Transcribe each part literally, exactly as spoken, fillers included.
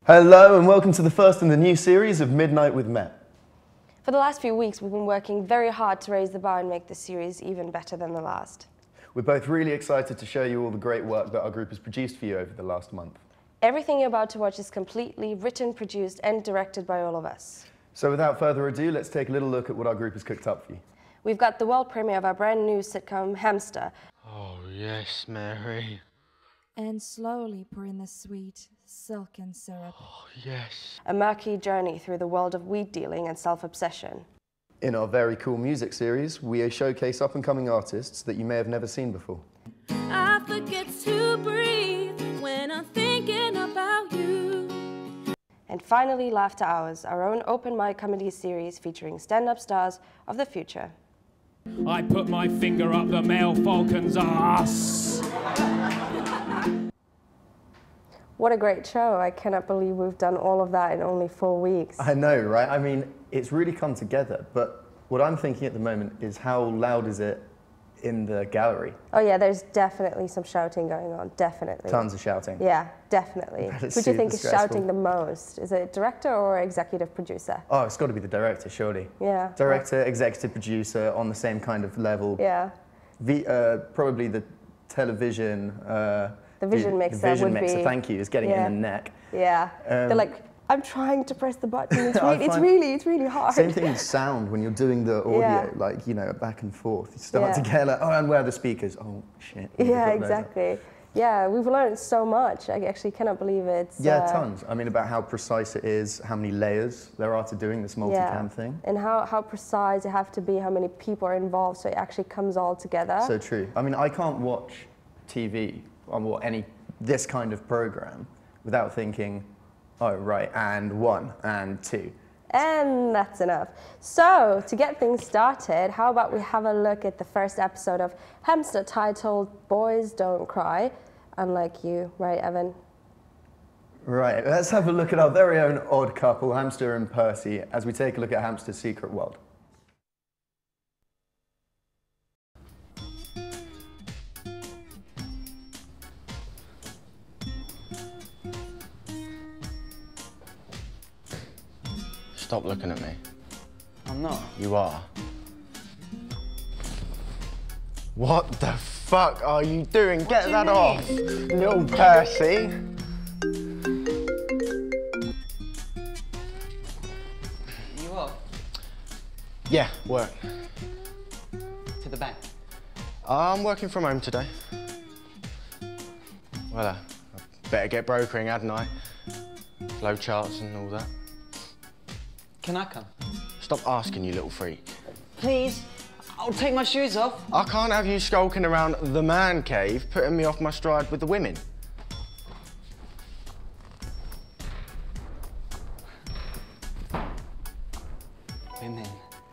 Hello and welcome to the first in the new series of Midnight with Met. For the last few weeks, we've been working very hard to raise the bar and make this series even better than the last. We're both really excited to show you all the great work that our group has produced for you over the last month. Everything you're about to watch is completely written, produced and directed by all of us. So without further ado, let's take a little look at what our group has cooked up for you. We've got the world premiere of our brand new sitcom, Hamster. Oh yes, Mary. And slowly pour in the sweet, silken syrup. Oh yes. A murky journey through the world of weed dealing and self-obsession. In our very cool music series, we showcase up-and-coming artists that you may have never seen before. I forget to breathe when I'm thinking about you. And finally, Laughter Hours, our own open mic comedy series featuring stand-up stars of the future. I put my finger up the male falcon's ass. What a great show. I cannot believe we've done all of that in only four weeks. I know, right? I mean, it's really come together, but what I'm thinking at the moment is how loud is it in the gallery? Oh yeah, there's definitely some shouting going on, definitely. Tons of shouting. Yeah, definitely. Who do you think is shouting the most? Is it director or executive producer? Oh, it's got to be the director, surely. Yeah. Director, executive producer on the same kind of level. Yeah. The, uh, probably the television... Uh, The vision the, mixer the vision would mixer, be, thank you, is getting yeah. it in the neck. Yeah. Um, They're like, I'm trying to press the button. It's, I really, it's find- really, it's really hard. Same thing with sound when you're doing the audio, Yeah. like, you know, back and forth. You start Yeah. to get like, oh, and where are the speakers? Oh, shit. Yeah, exactly. Yeah, we've learned so much. I actually cannot believe it's... Yeah, uh, tons. I mean, about how precise it is, how many layers there are to doing this multicam yeah. thing. And how, how precise you have to be, how many people are involved, so it actually comes all together. So true. I mean, I can't watch T V or what, any this kind of program without thinking, oh, right, and one, and two. And that's enough. So, to get things started, how about we have a look at the first episode of Hamster titled Boys Don't Cry, unlike you, right, Evan? Right, let's have a look at our very own odd couple, Hamster and Percy, as we take a look at Hamster's secret world. Stop looking at me. I'm not. You are. What the fuck are you doing? Get do you that mean? off, little Percy. You off? Yeah, work. To the bank. I'm working from home today. Well, uh, I better get brokering, hadn't I? Flow charts and all that. Can I come? Stop asking, you little freak. Please, I'll take my shoes off. I can't have you skulking around the man cave, putting me off my stride with the women. Women.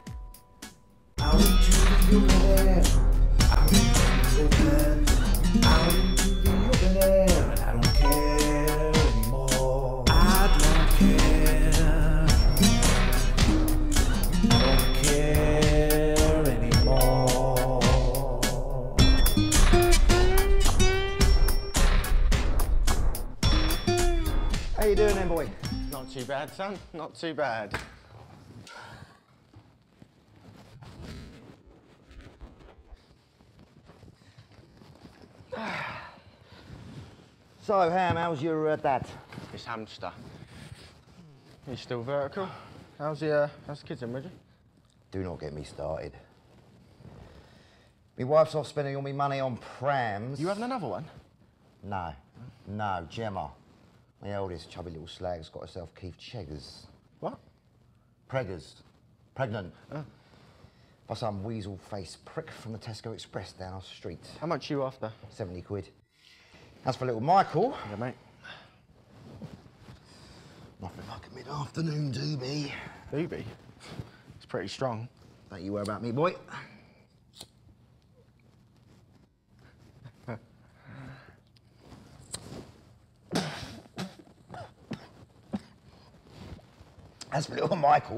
How you doing then, boy? Not too bad, son. Not too bad. So, Ham, how's your uh, dad? It's Hamster. He's still vertical. How's the, uh, how's the kids then, Reggie? Do not get me started. My wife's off spending all my money on prams. You having another one? No. No, Gemma. My oldest chubby little slag's got herself Keith Cheggers. What? Preggers. Pregnant. Oh. By some weasel-faced prick from the Tesco Express down our street. How much you after? seventy quid. As for little Michael... Yeah, mate. Nothing like a mid-afternoon doobie. Doobie? It's pretty strong. Don't you worry about me, boy. As for little Michael,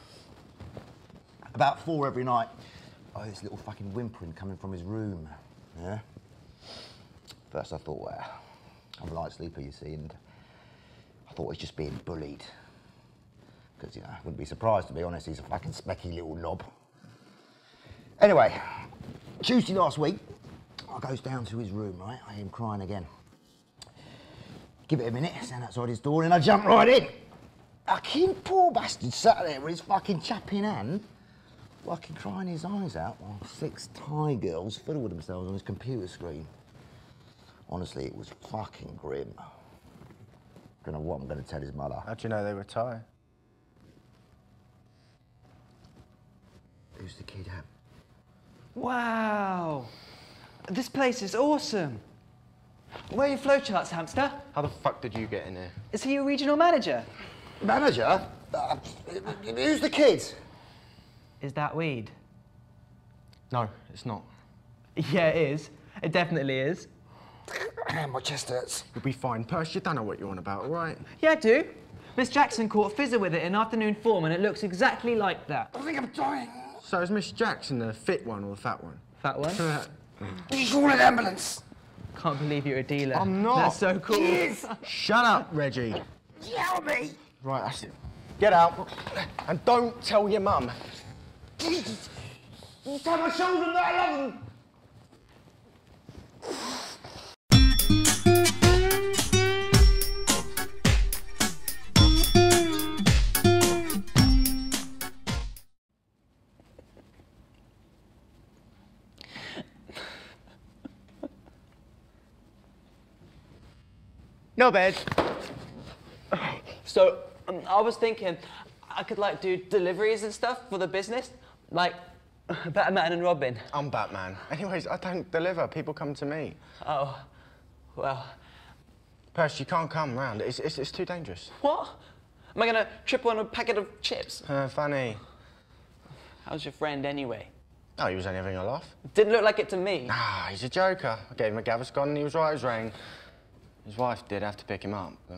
about four every night, I hear this little fucking whimpering coming from his room, yeah? First I thought, well, I'm a light sleeper, you see, and I I thought he was just being bullied. Because, you know, I wouldn't be surprised, to be honest, he's a fucking specky little knob. Anyway, Tuesday last week, I goes down to his room, right? I hear him crying again. Give it a minute, stand outside his door, and I jump right in. Fucking poor bastard sat there with his fucking chap in hand, fucking crying his eyes out while six Thai girls fiddle with themselves on his computer screen. Honestly, it was fucking grim. Don't know what I'm going to tell his mother. How'd you know they were Thai? Who's the kid, Ham? Wow! This place is awesome! Where are your flowcharts, hamster? How the fuck did you get in here? Is he your regional manager? Manager? Uh, who's the kid? Is that weed? No, it's not. Yeah, it is. It definitely is. My chest hurts. You'll be fine. Persh, you don't know what you're on about, all right? Yeah, I do. Miss Jackson caught fizzer with it in afternoon form, and it looks exactly like that. I think I'm dying. So is Miss Jackson the fit one or the fat one? Fat one? You call an ambulance. Can't believe you're a dealer. I'm not. That's so cool. Yes. Shut up, Reggie. Yell at me. Right, that's it. Get out. And don't tell your mum. Jesus. You tell my children that I love them. No bed. So, um, I was thinking I could, like, do deliveries and stuff for the business, like Batman and Robin. I'm Batman. Anyways, I don't deliver. People come to me. Oh, well. Persh, you can't come round. It's, it's, it's too dangerous. What? Am I gonna trip on a packet of chips? Uh, funny. How's your friend anyway? Oh, he was only having a laugh. Didn't look like it to me. Ah, he's a joker. I gave him a Gaviscon and he was right as rain. His wife did have to pick him up, but...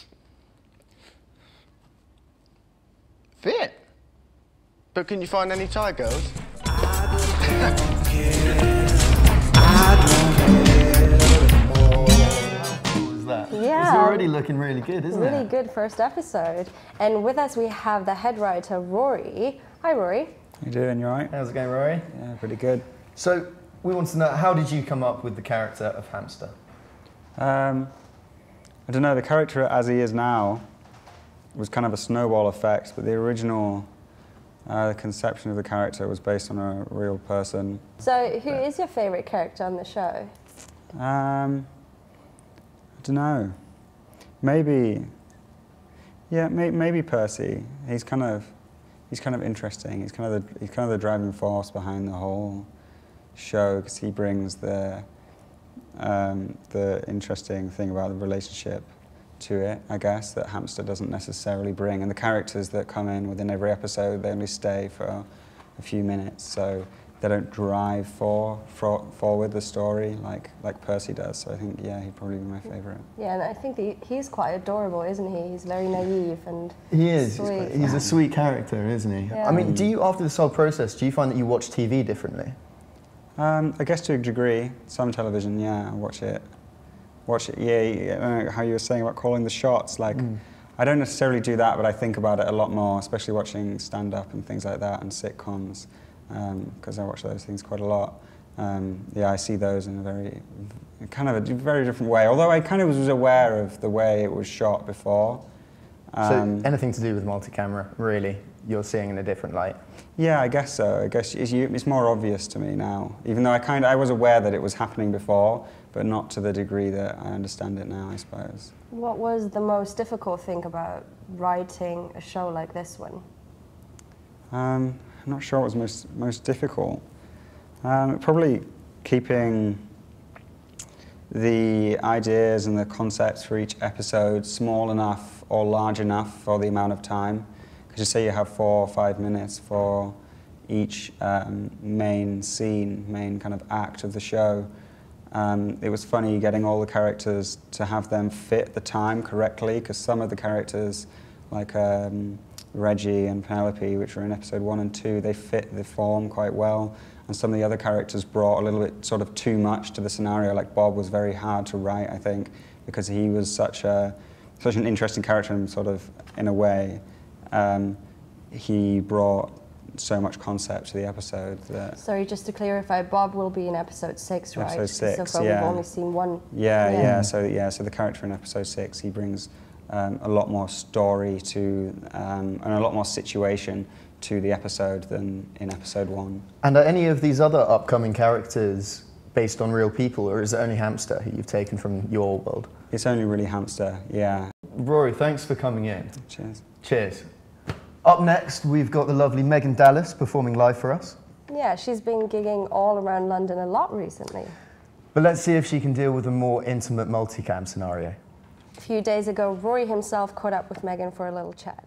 Fit? But can you find any Thai girls? What was that? Yeah. It's already looking really good, isn't really it? Really good first episode. And with us we have the head writer, Rory. Hi, Rory. How you doing? You all right? How's it going, Rory? Yeah, pretty good. So, we want to know, how did you come up with the character of Hamster? Um, I don't know, the character as he is now was kind of a snowball effect, but the original uh, conception of the character was based on a real person. So, who is your favourite character on the show? Um, I don't know. Maybe, yeah, may, maybe Percy. He's kind of, he's kind of interesting. He's kind of the, he's kind of the driving force behind the whole show because he brings the, um, the interesting thing about the relationship to it, I guess, that Hamster doesn't necessarily bring. And the characters that come in within every episode, they only stay for a few minutes, so they don't drive for, for forward the story like like Percy does. So I think, yeah, he'd probably be my favourite. Yeah, and I think the, he's quite adorable, isn't he? He's very naive and He is. sweet. He's a sweet character, isn't he? Yeah. I mean, do you, after this whole process, do you find that you watch T V differently? Um, I guess to a degree, some television, yeah, I watch it. Watch it, yeah, yeah, I don't know how you were saying about calling the shots, like, mm. I don't necessarily do that, but I think about it a lot more, especially watching stand-up and things like that, and sitcoms, because um, I watch those things quite a lot. Um, yeah, I see those in a very, kind of a very different way, although I kind of was aware of the way it was shot before. Um, so anything to do with multi-camera, really, you're seeing in a different light? Yeah, I guess so. I guess it's, it's more obvious to me now, even though I kind of, I was aware that it was happening before, but not to the degree that I understand it now, I suppose. What was the most difficult thing about writing a show like this one? Um, I'm not sure what was most, most difficult. Um, probably keeping the ideas and the concepts for each episode small enough or large enough for the amount of time. Because you say you have four or five minutes for each um, main scene, main kind of act of the show. Um, it was funny getting all the characters to have them fit the time correctly, because some of the characters, like um, Reggie and Penelope, which were in episode one and two, they fit the form quite well. And some of the other characters brought a little bit sort of too much to the scenario. Like Bob was very hard to write, I think, because he was such a such an interesting character, and sort of, in a way, um, he brought so much concept to the episode that... Sorry, just to clarify, Bob will be in episode six, right? Episode six, so far yeah. we've only seen one. Yeah, yeah, yeah. So yeah, so the character in episode six, he brings um, a lot more story to um, and a lot more situation to the episode than in episode one. And are any of these other upcoming characters based on real people, or is it only Hamster who you've taken from your world? It's only really Hamster, yeah. Rory, thanks for coming in. Cheers. Cheers. Up next, we've got the lovely Megan Dallas performing live for us. Yeah, she's been gigging all around London a lot recently. But let's see if she can deal with a more intimate multicam scenario. A few days ago, Rory himself caught up with Megan for a little chat.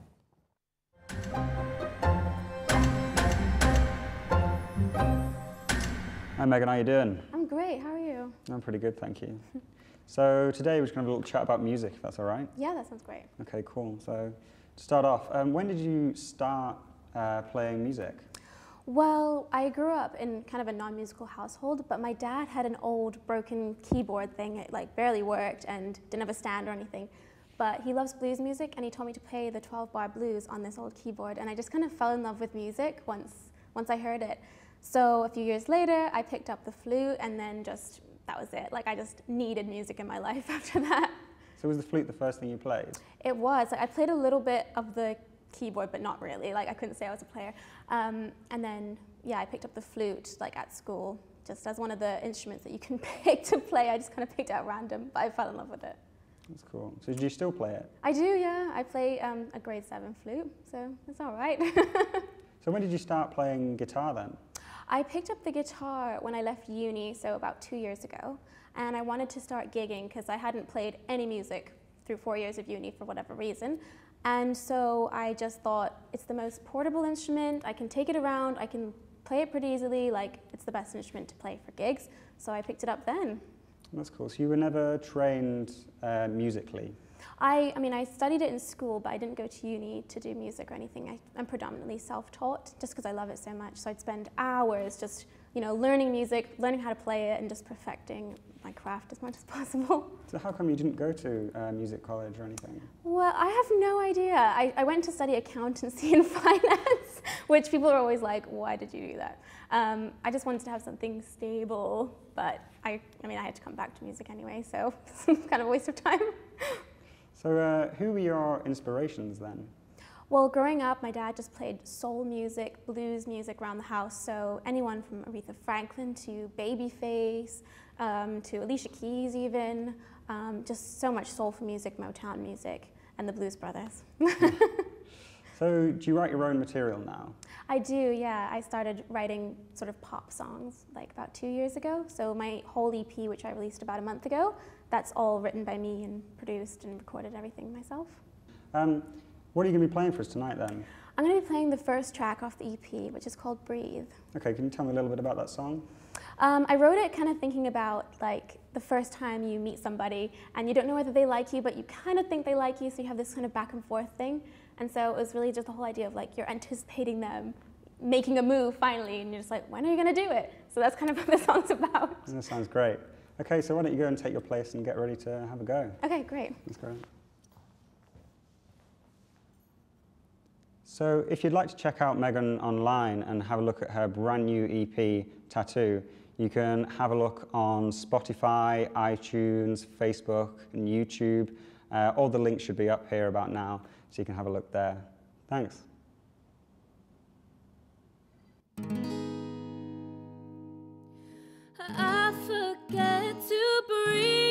Hi Megan, how you doing? I'm great, how are you? I'm pretty good, thank you. So today we're just going to have a little chat about music, if that's all right? Yeah, that sounds great. Okay, cool. So to start off, um, when did you start uh, playing music? Well, I grew up in kind of a non-musical household, but my dad had an old broken keyboard thing. It like barely worked and didn't have a stand or anything. But he loves blues music, and he told me to play the twelve bar blues on this old keyboard, and I just kind of fell in love with music once, once I heard it. So a few years later, I picked up the flute, and then just, that was it. Like, I just needed music in my life after that. So was the flute the first thing you played? It was. Like, I played a little bit of the keyboard, but not really. Like, I couldn't say I was a player. Um, and then, yeah, I picked up the flute, like, at school, just as one of the instruments that you can pick to play. I just kind of picked it at random, but I fell in love with it. That's cool. So do you still play it? I do, yeah. I play um, a grade seven flute, so it's all right. So when did you start playing guitar then? I picked up the guitar when I left uni, so about two years ago, and I wanted to start gigging because I hadn't played any music through four years of uni for whatever reason. And so I just thought, it's the most portable instrument, I can take it around, I can play it pretty easily, like it's the best instrument to play for gigs, so I picked it up then. That's cool. So you were never trained uh, musically? I, I mean, I studied it in school, but I didn't go to uni to do music or anything. I, I'm predominantly self-taught, just because I love it so much. So I'd spend hours just, you know, learning music, learning how to play it, and just perfecting my craft as much as possible. So how come you didn't go to uh, music college or anything? Well, I have no idea. I, I went to study accountancy and finance, which people are always like, why did you do that? Um, I just wanted to have something stable, but I, I mean, I had to come back to music anyway, so it's kind of a waste of time. So uh, who were your inspirations then? Well, growing up, my dad just played soul music, blues music around the house, so anyone from Aretha Franklin to Babyface, um, to Alicia Keys even, um, just so much soulful music, Motown music, and the Blues Brothers. So do you write your own material now? I do, yeah. I started writing sort of pop songs like about two years ago, so my whole E P, which I released about a month ago, that's all written by me and produced and recorded everything myself. Um, what are you going to be playing for us tonight then? I'm going to be playing the first track off the E P, which is called Breathe. Okay, can you tell me a little bit about that song? Um, I wrote it kind of thinking about like the first time you meet somebody and you don't know whether they like you, but you kind of think they like you, so you have this kind of back and forth thing. And so it was really just the whole idea of like you're anticipating them making a move finally, and you're just like, when are you going to do it? So that's kind of what the song's about. That sounds great. Okay, so why don't you go and take your place and get ready to have a go? Okay, great. That's great. So if you'd like to check out Megan online and have a look at her brand new E P, Tattoo, you can have a look on Spotify, iTunes, Facebook, and YouTube. Uh, all the links should be up here about now, so you can have a look there. Thanks. I forget to breathe.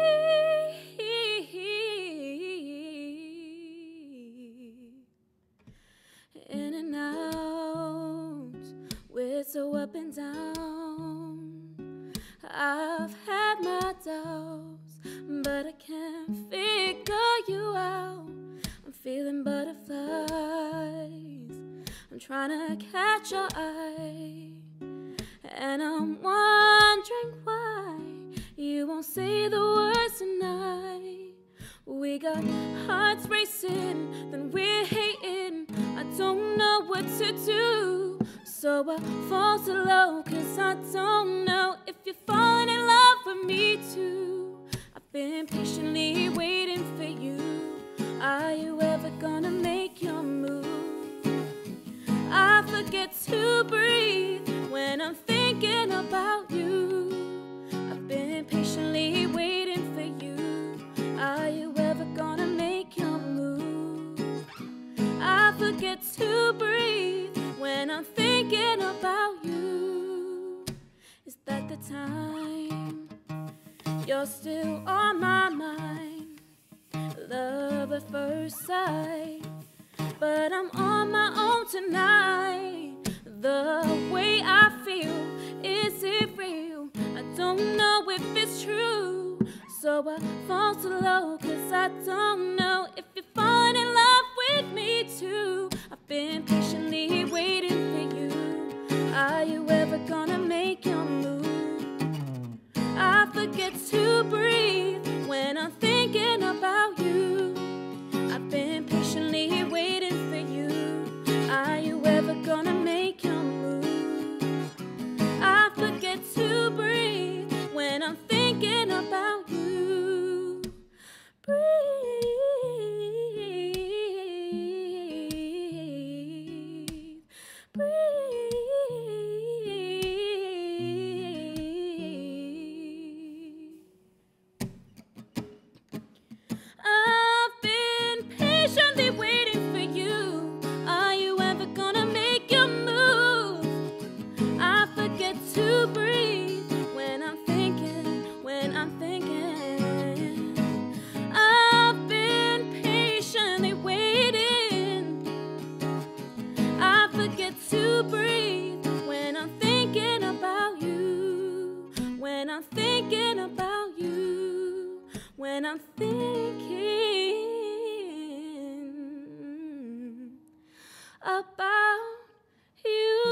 In and out, we're so up and down. I've had my doubts, but I can't figure you out. I'm feeling butterflies, I'm trying to catch your eye, and I'm wondering why you won't say the words tonight. We got hearts racing, then we're hating. I don't know what to do, so I fall so low, cause I don't know if you're falling in love with me too. I've been patiently waiting for you. You're still on my mind, love at first sight. But I'm on my own tonight. The way I feel, is it real? I don't know if it's true. So I fall too low, cause I don't know if you're falling in love with me too. I've been patiently waiting for you. Are you ever gonna make your move? I forget to breathe when I'm thinking about you. I've been patiently waiting for you. Are you ever gonna make your move? I forget to breathe when I'm thinking about you. Breathe, breathe. I've been patiently waiting for you. Are you ever gonna make your move? I forget to breathe when I'm thinking, when I'm thinking. I've been patiently waiting. I forget to breathe when I'm thinking about you. When I'm thinking about you. When I'm thinking about you.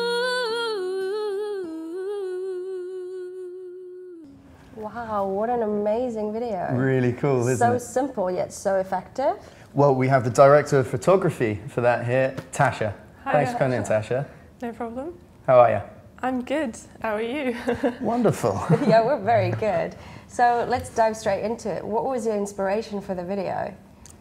Wow, what an amazing video. Really cool, isn't so it? So simple yet so effective. Well, we have the director of photography for that here, Tasha. Hi, Thanks for coming in, Tasha. No problem. How are you? I'm good. How are you? Wonderful. Yeah, we're very good. So let's dive straight into it. What was your inspiration for the video?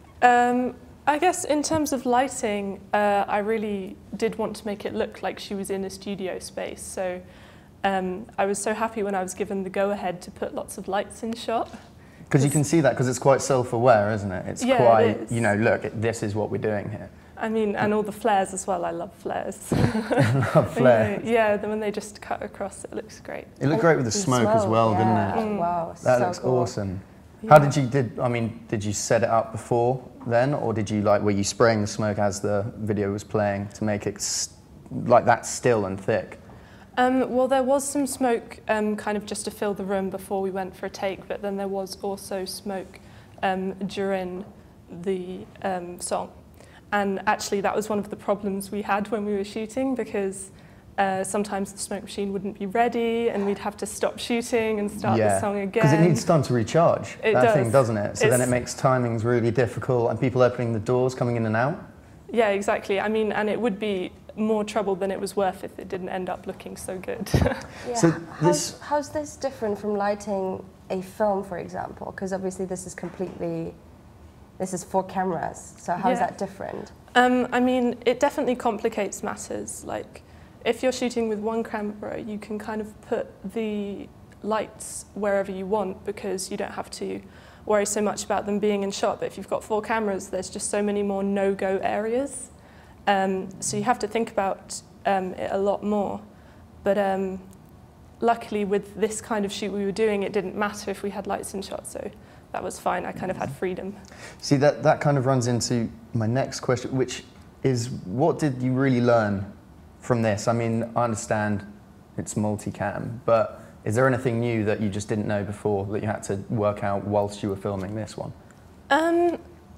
Um, I guess in terms of lighting, uh, I really did want to make it look like she was in a studio space. So um, I was so happy when I was given the go-ahead to put lots of lights in shot. Because you can see that because it's quite self-aware, isn't it? It's yeah, quite, it is. you know, look, this is what we're doing here. I mean, and all the flares as well. I love flares. I love flares. Yeah, then when they just cut across, it looks great. It looked great with the smoke, smoke as well, yeah. didn't it? Mm. Wow, that so looks cool. awesome. Yeah. How did you did? I mean, did you set it up before then, or did you like were you spraying the smoke as the video was playing to make it st like that still and thick? Um, well, there was some smoke um, kind of just to fill the room before we went for a take, but then there was also smoke um, during the um, song. And actually that was one of the problems we had when we were shooting, because uh, sometimes the smoke machine wouldn't be ready and we'd have to stop shooting and start yeah. the song again. Because it needs time to recharge, it that does. thing, doesn't it? So it's, then it makes timings really difficult and people opening the doors, coming in and out. Yeah, exactly. I mean, and it would be more trouble than it was worth if it didn't end up looking so good. Yeah. So how's, this, how's this different from lighting a film, for example? Because obviously this is completely, this is for cameras. So how's yeah. that different? Um, I mean, it definitely complicates matters. Like, if you're shooting with one camera, you can kind of put the lights wherever you want because you don't have to worry so much about them being in shot. But if you've got four cameras, there's just so many more no-go areas. Um, so you have to think about um, it a lot more. But um, luckily, with this kind of shoot we were doing, it didn't matter if we had lights in shot. So that was fine. I kind of had freedom. See, that, that kind of runs into my next question, which is what did you really learn from this? I mean, I understand it's multicam, but is there anything new that you just didn't know before that you had to work out whilst you were filming this one? Um,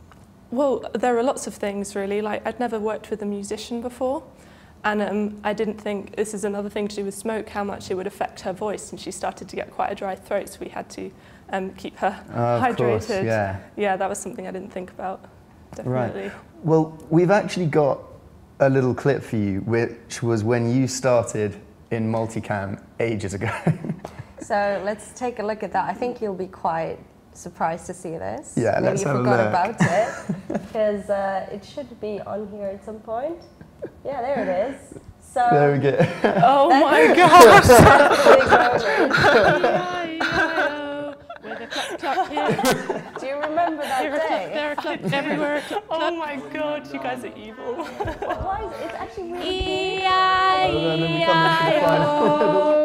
well, there are lots of things really. Like, I'd never worked with a musician before, and um, I didn't think, this is another thing to do with smoke, how much it would affect her voice, and she started to get quite a dry throat, so we had to um, keep her uh, hydrated. Of course, yeah. Yeah, that was something I didn't think about, definitely. Right. Well, we've actually got a little clip for you, which was when you started in multicam ages ago. So let's take a look at that. I think you'll be quite surprised to see this. Yeah, Maybe let's you have forgot a look. about it, because uh, it should be on here at some point. Yeah, there it is. So there we go. Oh my gosh! Do you remember that There are day? clap, there are clap, everywhere. Clap, clap. Oh my god, you guys are evil. Why is it? It's actually really E I E I O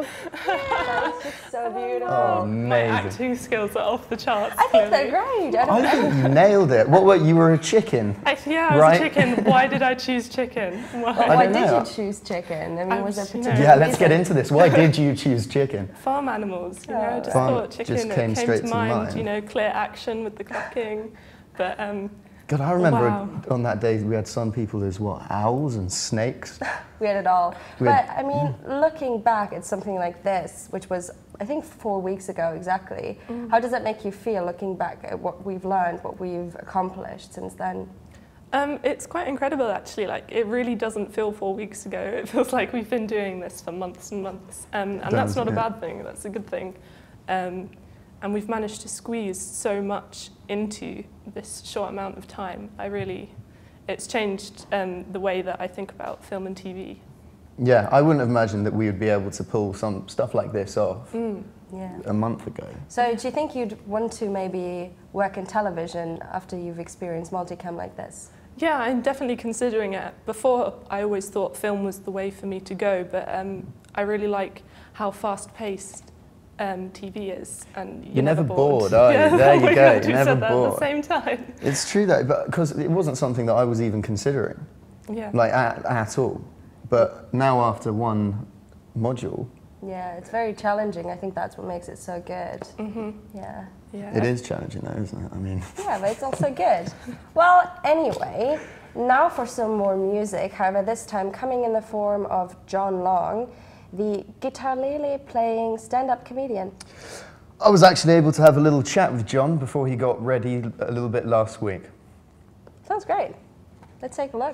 That's just so beautiful. Oh, My amazing. acting skills are off the charts. I think they're clearly. great. I don't I think you nailed it. What were you were a chicken? I, yeah, I was right? a chicken. Why did I choose chicken? Why? But why don't did know. you choose chicken? I mean, I was there was, you know- particular Yeah, let's get reason? into this. Why did you choose chicken? Farm animals, you know, I just Farm- thought chicken, just it came came straight to to mind, mind. you know, clear action with the clucking. But um, God, I remember Wow. on that day we had some people as what, owls and snakes? We had it all. We But had- I mean, looking back at something like this, which was, I think, four weeks ago exactly, how does that make you feel looking back at what we've learned, what we've accomplished since then? Um, it's quite incredible, actually. Like, it really doesn't feel four weeks ago. It feels like we've been doing this for months and months. Um, and that's not a bad thing. That's a good thing. Um, and we've managed to squeeze so much into this short amount of time. I really, it's changed um, the way that I think about film and T V. Yeah, I wouldn't have imagined that we would be able to pull some stuff like this off Mm, yeah. a month ago. So do you think you'd want to maybe work in television after you've experienced multicam like this? Yeah, I'm definitely considering it. Before, I always thought film was the way for me to go, but um, I really like how fast-paced um, T V is, and you're, You're never bored. bored, are you? Yeah, There you oh my go, God, you're you never said that bored. at the same time. It's true though, but because it wasn't something that I was even considering, Yeah. like at, at all. But now after one module, Yeah, it's very challenging. I think that's what makes it so good. Mm-hmm. Yeah. Yeah. it is challenging though, isn't it? I mean, Yeah, but it's also good. Well, anyway, now for some more music, however, this time coming in the form of John Long, the guitar lele playing stand-up comedian. I was actually able to have a little chat with John before he got ready a little bit last week. Sounds great. Let's take a look.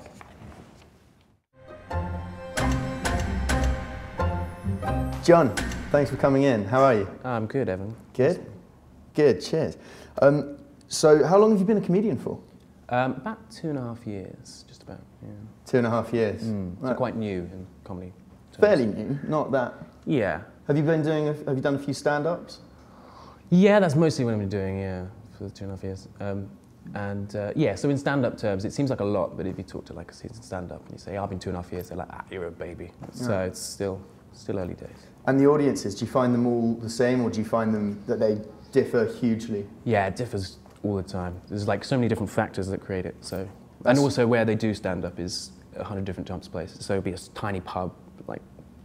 John, thanks for coming in. How are you? I'm good, Evan. Good? Good, cheers. Um, so how long have you been a comedian for? Um, about two and a half years, just about. Yeah. Two and a half years. Mm. So Right. quite new in comedy terms. Fairly new, not that. Yeah. Have you been doing? A, have you done a few stand-ups? Yeah, that's mostly what I've been doing. Yeah, for the two and a half years. Um, and uh, yeah, so in stand-up terms, it seems like a lot, but if you talk to like a seasoned stand-up and you say, oh, "I've been two and a half years," they're like, "Ah, you're a baby." So Yeah. it's still still early days. And the audiences, do you find them all the same, or do you find them that they differ hugely? Yeah, it differs all the time. There's like so many different factors that create it. So, That's- and also where they do stand up is a hundred different types of places. So it'll be a s- tiny pub, like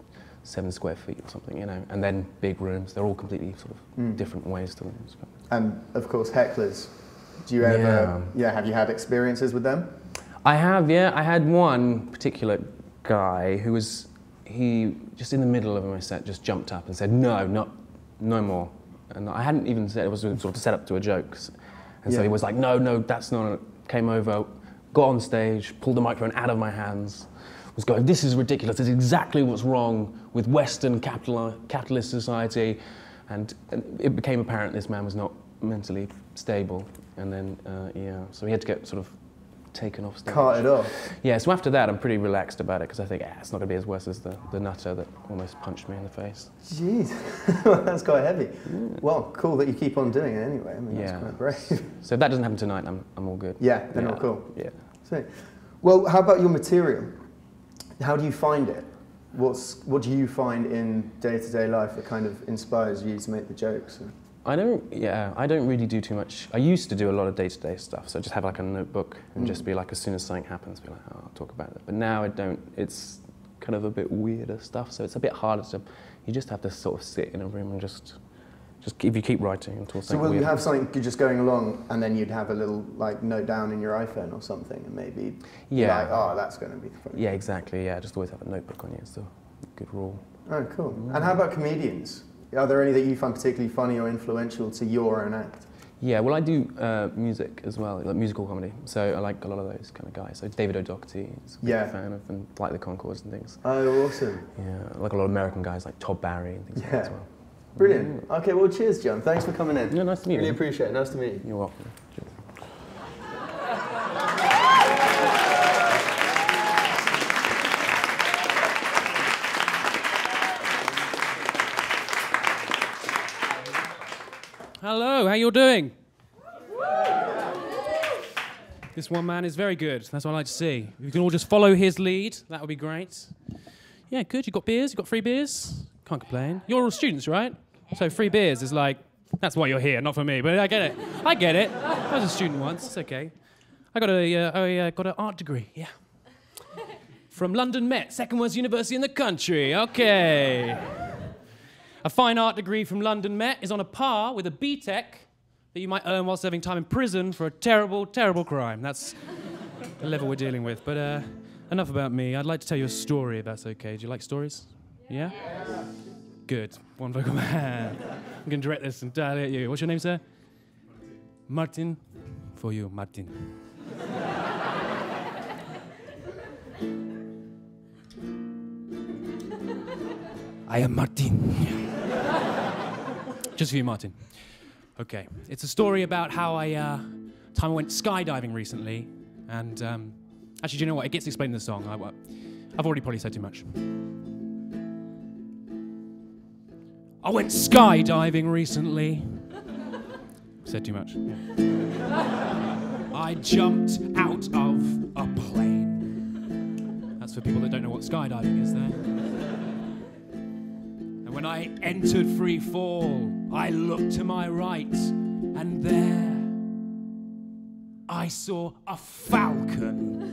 seven square feet or something, you know, and then big rooms. They're all completely sort of Mm. different ways to describe it. And of course, hecklers. Do you ever? Yeah. Yeah. Have you had experiences with them? I have, yeah. I had one particular guy who was, he just in the middle of my set just jumped up and said, "No, not, no more." And I hadn't even said, it was sort of set up to a joke. And so Yeah. he was like, "No, no, that's not," a-" came over, got on stage, pulled the microphone out of my hands, was going, "This is ridiculous, this is exactly what's wrong with Western capital, capitalist society." And, and it became apparent this man was not mentally stable. And then, uh, yeah, so he had to get sort of taken off stage. Carted off. Yeah, so after that, I'm pretty relaxed about it because I think, eh, it's not going to be as worse as the, the nutter that almost punched me in the face. Jeez, that's quite heavy. Well, cool that you keep on doing it anyway. I mean, Yeah. that's quite brave. So if that doesn't happen tonight, I'm, I'm all good. Yeah, then yeah. all cool. Yeah. Sweet. Well, how about your material? How do you find it? What's, what do you find in day-to-day life that kind of inspires you to make the jokes? I don't, yeah, I don't really do too much. I used to do a lot of day-to-day stuff, so just have like a notebook and Mm. just be like, as soon as something happens, be like, oh, I'll talk about it. But now I don't, it's kind of a bit weirder stuff, so it's a bit harder to, you just have to sort of sit in a room and just, just if you keep writing until So something will weird. you have something good just going along and then you'd have a little like note down in your iPhone or something and maybe Yeah. like, oh, that's going to be funny. Yeah, exactly, yeah, just always have a notebook on you, it's a good rule. Oh, cool. And how about comedians? Are there any that you find particularly funny or influential to your own act? Yeah, well, I do uh, music as well, like musical comedy. So I like a lot of those kind of guys. So David O'Doherty is a big Yeah. fan of, and like the Concourse and things. Oh, awesome. Yeah, I like a lot of American guys like Todd Barry and things like that Yeah. as well. Brilliant. Okay, well, cheers, John. Thanks for coming in. Yeah, nice to meet you. Really appreciate it. Nice to meet you. You're welcome. Cheers. Hello, how you doing? This one man is very good. That's what I like to see. If you can all just follow his lead, that would be great. Yeah, good. You got beers? You got free beers? Can't complain. You're all students, right? So free beers is like, that's why you're here, not for me, but I get it. I get it. I was a student once, it's okay. I got a, uh, I uh, got an art degree, yeah. From London Met, second worst university in the country, okay. A fine art degree from London Met is on a par with a B Tech that you might earn while serving time in prison for a terrible, terrible crime. That's the level we're dealing with. But uh, enough about me. I'd like to tell you a story, if that's okay. Do you like stories? Yeah? yeah? Good. One vocal man. I'm going to direct this entirely at you. What's your name, sir? Martin. For you, Martin. I am Martin. Just for you, Martin. Okay. It's a story about how I, uh, time I went skydiving recently, and um, actually, do you know what? It gets explained in the song. I, I've already probably said too much. I went skydiving recently. Said too much. Yeah. I jumped out of a plane. That's for people that don't know what skydiving is there. And when I entered free fall, I looked to my right, and there I saw a falcon.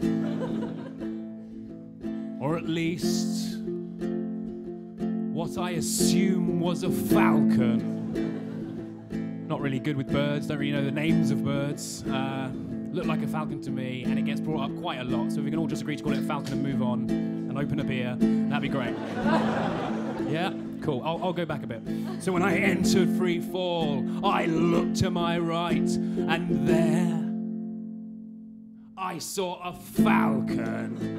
Or at least what I assume was a falcon. Not really good with birds, don't really know the names of birds. Uh, looked like a falcon to me, and it gets brought up quite a lot, so if we can all just agree to call it a falcon and move on, and open a beer, that'd be great. Yeah? Cool, I'll, I'll go back a bit. So when I entered free fall, I looked to my right, and there I saw a falcon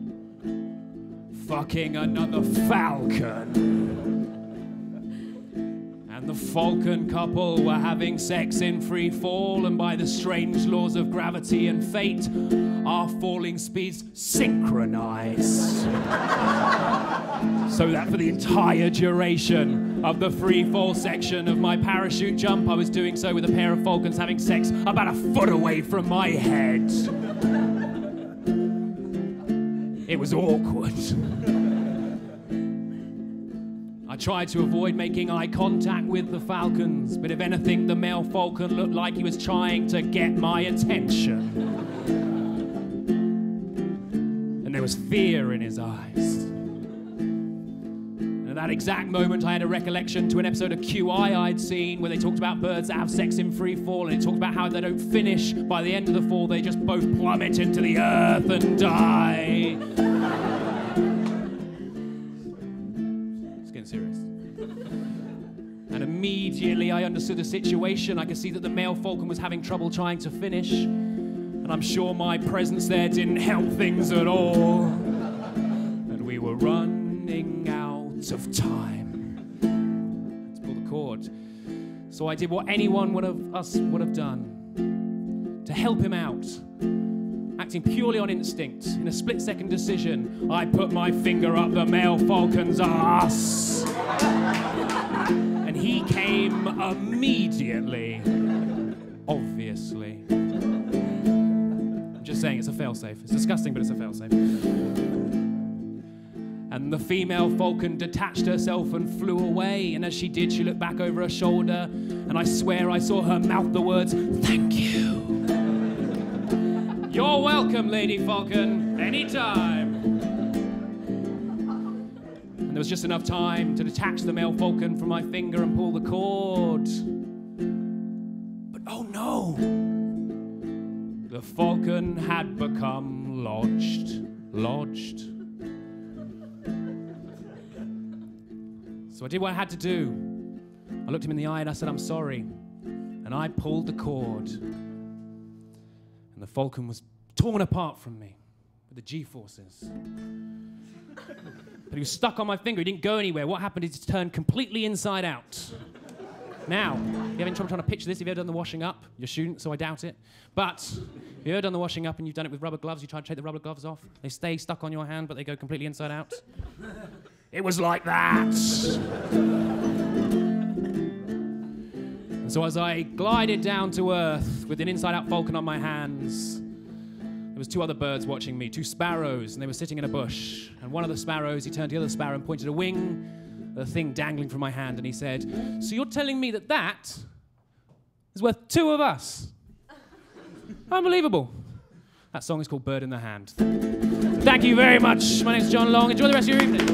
fucking another falcon. And the falcon couple were having sex in free fall, and by the strange laws of gravity and fate, our falling speeds synchronized. So that for the entire duration of the free fall section of my parachute jump, I was doing so with a pair of falcons having sex about a foot away from my head. It was awkward. I tried to avoid making eye contact with the falcons, but if anything, the male falcon looked like he was trying to get my attention. And there was fear in his eyes. And at that exact moment, I had a recollection to an episode of Q I I'd seen where they talked about birds that have sex in free fall, and it talked about how they don't finish by the end of the fall, they just both plummet into the earth and die. Serious. And immediately I understood the situation. I could see that the male falcon was having trouble trying to finish, and I'm sure my presence there didn't help things at all. And we were running out of time. Let's pull the cord. So I did what anyone would have us would have done to help him out. Acting purely on instinct, in a split-second decision, I put my finger up the male falcon's ass. And he came immediately. Obviously. I'm just saying, it's a failsafe. It's disgusting, but it's a failsafe. And the female falcon detached herself and flew away, and as she did, she looked back over her shoulder, and I swear I saw her mouth the words, "Thank you." You're welcome, Lady Falcon, anytime. And there was just enough time to detach the male falcon from my finger and pull the cord. But oh no! The falcon had become lodged. Lodged. So I did what I had to do. I looked him in the eye and I said, "I'm sorry." And I pulled the cord. And the falcon was torn apart from me with the G-forces. But he was stuck on my finger. He didn't go anywhere. What happened is he turned completely inside out. Now, if you have any trouble trying to picture this, have you ever done the washing up? You're a student, so I doubt it. But if you've ever done the washing up and you've done it with rubber gloves, you try to take the rubber gloves off, they stay stuck on your hand, but they go completely inside out. It was like that. And so as I glided down to earth with an inside-out falcon on my hands, there was two other birds watching me, two sparrows, and they were sitting in a bush. And one of the sparrows, he turned to the other sparrow and pointed a wing the thing dangling from my hand, and he said, "So you're telling me that that is worth two of us?" Unbelievable. That song is called Bird in the Hand. Thank you very much. My name's John Long. Enjoy the rest of your evening.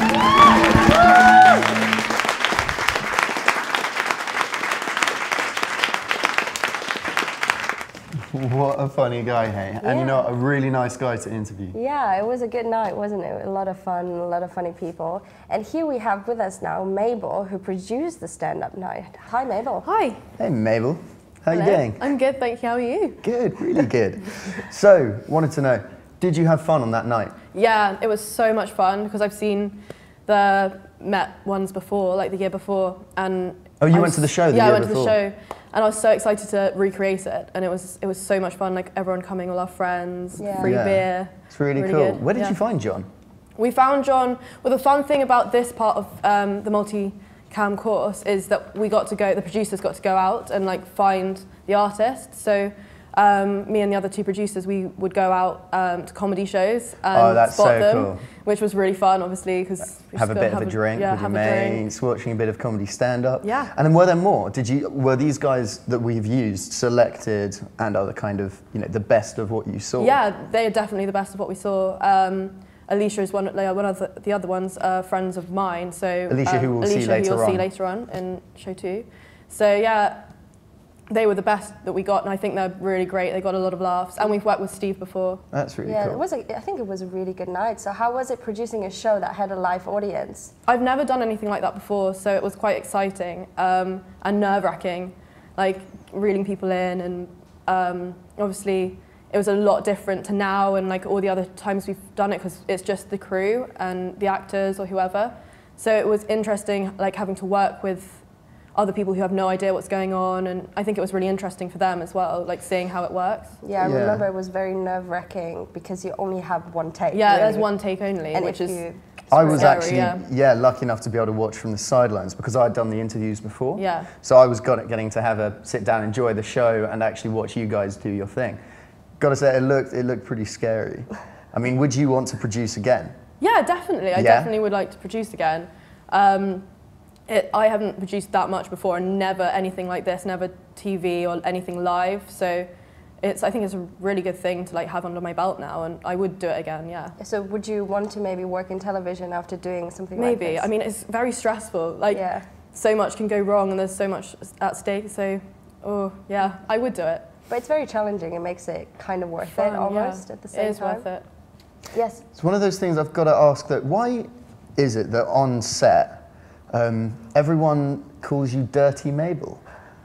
What a funny guy, hey? And Yeah. you know, a really nice guy to interview. Yeah, it was a good night, wasn't it? A lot of fun, a lot of funny people. And here we have with us now Mabel, who produced the stand-up night. Hi, Mabel. Hi. Hey, Mabel. How Hello. you doing? I'm good, thank you. How are you? Good, really good. So, wanted to know, did you have fun on that night? Yeah, it was so much fun because I've seen the Met ones before, like the year before, and Oh, you I went was- to the show the yeah, year I went before. to the show, and I was so excited to recreate it, and it was it was so much fun. Like everyone coming, all our friends, Yeah. free Yeah. beer. It's really, Really cool. good, Where did yeah. you find John? We found John. Well, the fun thing about this part of um, the multi-cam course is that we got to go. The producers got to go out and like find the artists. So. Um, me and the other two producers, we would go out um, to comedy shows and Oh, that's spot so them, cool. which was really fun, obviously, because Have a bit of a drink yeah, with your have a drink. mates, watching a bit of comedy stand-up. Yeah. And then were there more? Did you, were these guys that we've used selected and are the kind of, you know, the best of what you saw? Yeah, they are definitely the best of what we saw. Um, Alicia is one, like, one of the, the other ones, uh, friends of mine. So Alicia, um, who we'll see Alicia, later who you'll on. see later on in show two. So yeah. They were the best that we got, and I think they're really great. They got a lot of laughs, and we've worked with Steve before. That's really Yeah, cool. it was. A, I think it was a really good night. So how was it producing a show that had a live audience? I've never done anything like that before, so it was quite exciting um, and nerve-wracking, like reeling people in, and um, obviously it was a lot different to now and like all the other times we've done it because it's just the crew and the actors or whoever. So it was interesting, like having to work with other people who have no idea what's going on, and I think it was really interesting for them as well, like seeing how it works. Yeah, I Yeah. remember it was very nerve-wracking because you only have one take. Yeah, really. there's one take only, And which if is you- I was scary, actually, yeah. yeah. lucky enough to be able to watch from the sidelines because I'd done the interviews before. Yeah. So I was got it, getting to have a sit down, enjoy the show, and actually watch you guys do your thing. Got to say, it looked it looked pretty scary. I mean, would you want to produce again? Yeah, definitely. I Yeah? definitely would like to produce again. Um, it, I haven't produced that much before, and never anything like this, never T V or anything live. So it's, I think it's a really good thing to like have under my belt now, and I would do it again. Yeah. So would you want to maybe work in television after doing something like Maybe. this? I mean, it's very stressful. Like, Yeah. so much can go wrong, and there's so much at stake. So, oh yeah, I would do it. But it's very challenging. It makes it kind of worth Fun, it almost yeah. at the same time. It is worth it. Yes. It's one of those things I've got to ask that why is it that on set um, everyone calls you Dirty Mabel?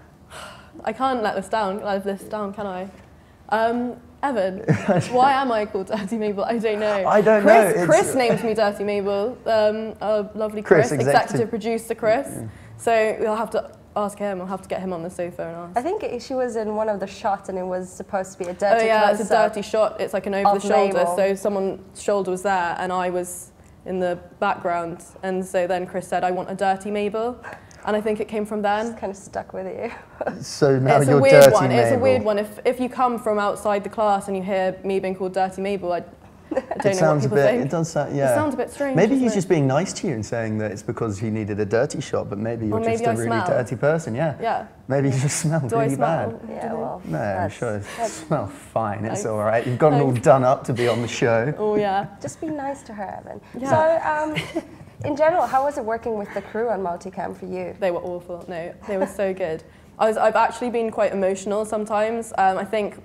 I can't let this down, let this down, can I? Um, Evan, why am I called Dirty Mabel? I don't know. I don't Chris, know, it's- Chris named me Dirty Mabel. Um, uh, lovely Chris, Chris, executive, executive- producer Chris. Yeah. So we'll have to ask him. I'll have to get him on the sofa and ask. I think it- she was in one of the shots and it was supposed to be a Oh dirty yeah, it's a close-up dirty shot. It's like an over of the shoulder. Mabel. So someone's shoulder was there, and I was in the background. And so then Chris said, "I want a Dirty Mabel," and I think it came from then. It's kind of stuck with you. So now It's you're a weird Dirty one. Mabel. It's a weird one. If if you come from outside the class and you hear me being called Dirty Mabel, I, I don't It know sounds what a people bit. think. It does sound. Yeah. It sounds a bit strange. Maybe doesn't he's it? just being nice to you and saying that it's because he needed a dirty shot, but maybe you're Or just maybe a I really smell. dirty person. Yeah. Yeah. Maybe you just smell Do I really smell? bad. Yeah, well, No, I'm that's- sure you that's- smell fine. It's Thanks. all right. You've gotten all Thanks. done up to be on the show. Oh yeah. Just be nice to her, Evan. Yeah. So, um, in general, how was it working with the crew on Multicam for you? They were awful. No, they were so good. I was. I've actually been quite emotional sometimes. Um, I think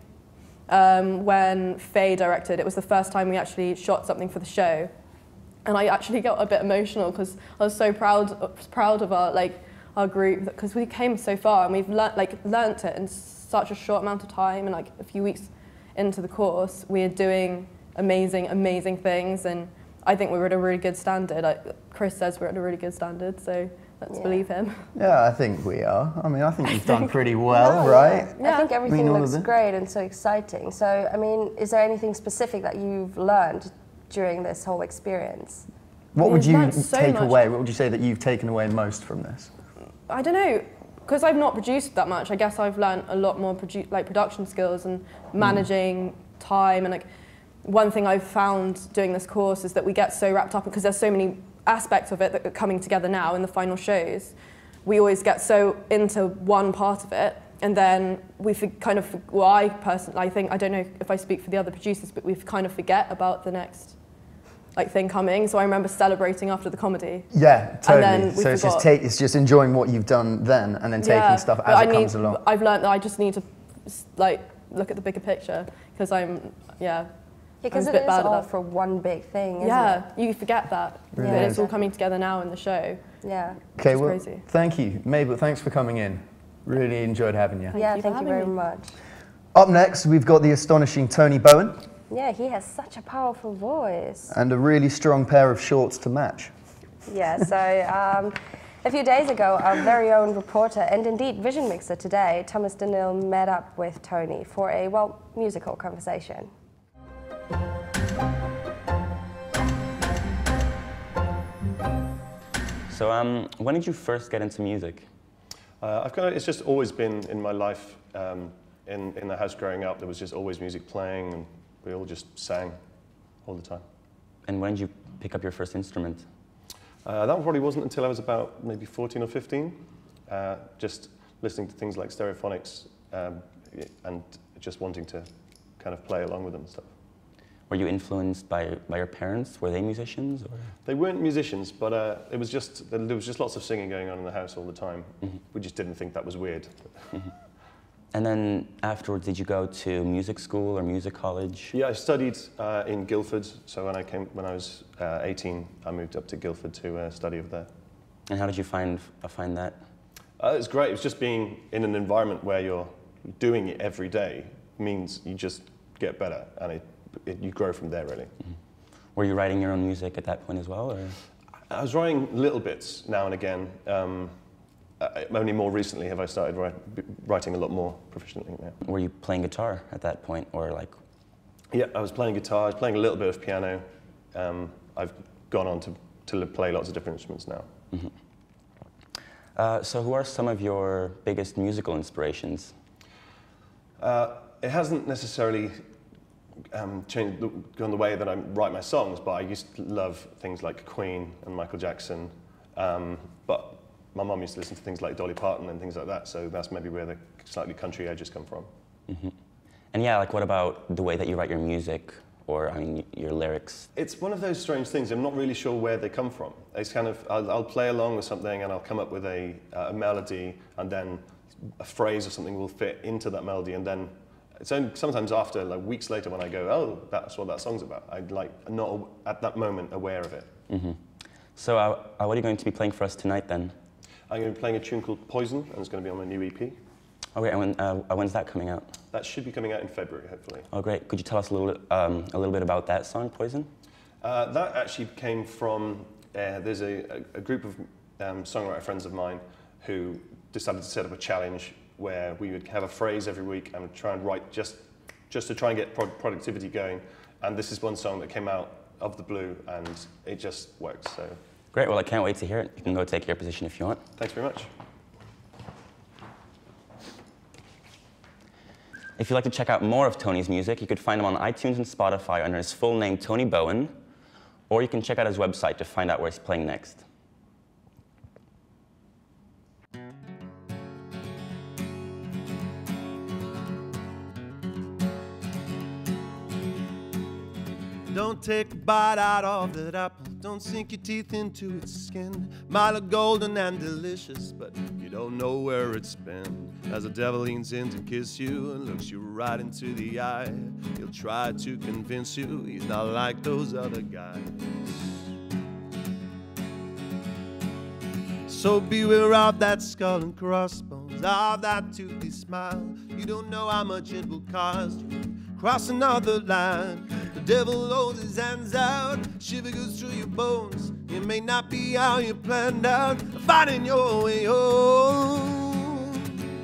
um, when Faye directed, it was the first time we actually shot something for the show, and I actually got a bit emotional because I was so proud, proud of our like our group because we came so far and we've learnt like learnt it in such a short amount of time, and like a few weeks into the course, we are doing amazing, amazing things, and I think we were at a really good standard. Like Chris says, we're at a really good standard, so let's Yeah. believe him. Yeah, I think we are. I mean, I think you've done pretty well, right? I think everything all of looks it. great and so exciting. So, I mean, is there anything specific that you've learned during this whole experience? What would We've you learnt so take much. away? What would you say that you've taken away most from this? I don't know, because I've not produced that much. I guess I've learned a lot more produ like production skills and managing time, and like one thing I've found doing this course is that we get so wrapped up because there's so many aspects of it that are coming together now in the final shows, we always get so into one part of it, and then we kind of, well, I personally, I think, I don't know if I speak for the other producers, but we kind of forget about the next like thing coming. So I remember celebrating after the comedy. Yeah, totally. And then we so it's forgot. just, take, it's just enjoying what you've done then, and then taking Yeah, stuff but as I it need, comes along. I've learned that I just need to like look at the bigger picture, because I'm, yeah, Because I'm it a bit is bad all at that. for one big thing, isn't Yeah, it? you forget that. Really But is. it's all coming together now in the show. Yeah. Okay, It's well, crazy. thank you. Mabel, thanks for coming in. Really enjoyed having you. yeah, you for thank you having very me. much. Up next, we've got the astonishing Tony Bowen Yeah, he has such a powerful voice. and a really strong pair of shorts to match. Yeah, so um, a few days ago, our very own reporter and indeed vision mixer today, Thomas Denil, met up with Tony for a, well, musical conversation. So um, when did you first get into music? Uh, I've kind of, it's just always been in my life. Um, in, in the house growing up, there was just always music playing, and we all just sang all the time. And when did you pick up your first instrument? Uh, that probably wasn't until I was about maybe fourteen or fifteen. Uh, just listening to things like Stereophonics um, and just wanting to kind of play along with them and stuff. Were you influenced by, by your parents? Were they musicians? Or? They weren't musicians, but uh, it was just, there was just lots of singing going on in the house all the time. Mm-hmm. We just didn't think that was weird. Mm-hmm. And then afterwards, did you go to music school or music college? Yeah, I studied uh, in Guildford. So when I came, when I was uh, eighteen, I moved up to Guildford to uh, study over there. And how did you find uh, find that? Uh, it was great. It was just being in an environment where you're doing it every day means you just get better, and it, it, you grow from there, really. Mm-hmm. Were you writing your own music at that point as well? Or? I was writing little bits now and again. Um, uh, only more recently have I started write, writing a lot more proficiently now. Were you playing guitar at that point, or like? Yeah, I was playing guitar. I was playing a little bit of piano. Um, I've gone on to, to play lots of different instruments now. Mm-hmm. Uh, so who are some of your biggest musical inspirations? Uh, it hasn't necessarily um, changed, the, gone the way that I write my songs, but I used to love things like Queen and Michael Jackson. Um, but my mum used to listen to things like Dolly Parton and things like that, so that's maybe where the slightly country edges come from. Mm-hmm. And yeah, like what about the way that you write your music, or I mean, your lyrics? It's one of those strange things. I'm not really sure where they come from. It's kind of, I'll, I'll play along with something and I'll come up with a, uh, a melody, and then a phrase or something will fit into that melody, and then it's only sometimes after, like weeks later, when I go, oh, that's what that song's about. I'm like not at that moment aware of it. Mm-hmm. So uh, uh, what are you going to be playing for us tonight then? I'm going to be playing a tune called Poison, and it's going to be on my new E P. Oh, great. And when, uh, when's that coming out? That should be coming out in February, hopefully. Oh, great. Could you tell us a little, um, a little bit about that song, Poison? Uh, that actually came from, uh, there's a, a group of um, songwriter friends of mine who decided to set up a challenge where we would have a phrase every week and try and write just, just to try and get pro productivity going. And this is one song that came out of the blue, and it just works. So. Great. Well, I can't wait to hear it. You can go take your position if you want. Thanks very much. If you'd like to check out more of Tony's music, you could find him on iTunes and Spotify under his full name, Tony Bowen, or you can check out his website to find out where he's playing next. Don't take a bite out of that apple. Don't sink your teeth into its skin. Might look golden and delicious, but you don't know where it's been. As the devil leans in to kiss you and looks you right into the eye, he'll try to convince you he's not like those other guys. So beware of that skull and crossbones, of that toothy smile. You don't know how much it will cost you. Cross another line, the devil holds his hands out, shiver goes through your bones. It may not be how you planned out, finding your way home.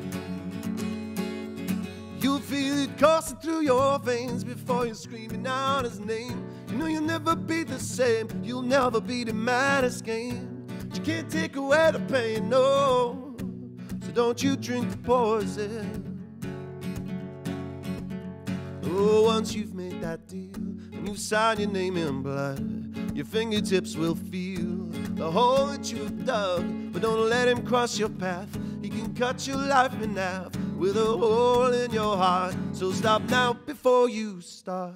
You'll feel it coursing through your veins before you're screaming out his name. You know you'll never be the same, you'll never be the maddest game. But you can't take away the pain, no, so don't you drink the poison. Oh, once you've made that deal and you've signed your name in blood, your fingertips will feel the hole that you've dug. But don't let him cross your path. He can cut your life in half with a hole in your heart. So stop now before you start.